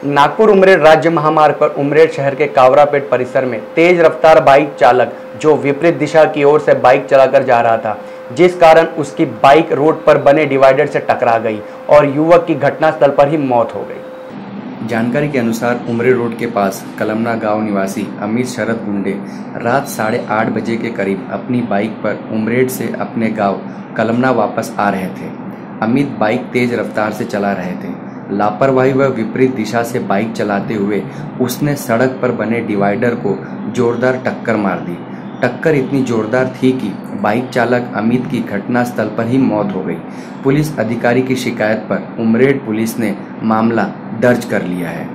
नागपुर उमरेड राज्य महामार्ग पर उमरेड शहर के कावरापेट परिसर में तेज रफ्तार बाइक चालक जो विपरीत दिशा की ओर से बाइक चलाकर जा रहा था, जिस कारण उसकी बाइक रोड पर बने डिवाइडर से टकरा गई और युवक की घटनास्थल पर ही मौत हो गई। जानकारी के अनुसार उमरेड रोड के पास कलमना गांव निवासी अमित शरद गुंडे रात 8:30 बजे के करीब अपनी बाइक पर उमरेड से अपने गांव कलमना वापस आ रहे थे। अमित बाइक तेज रफ्तार से चला रहे थे। लापरवाही व विपरीत दिशा से बाइक चलाते हुए उसने सड़क पर बने डिवाइडर को जोरदार टक्कर मार दी। टक्कर इतनी जोरदार थी कि बाइक चालक अमित की घटनास्थल पर ही मौत हो गई। पुलिस अधिकारी की शिकायत पर उमरेड पुलिस ने मामला दर्ज कर लिया है।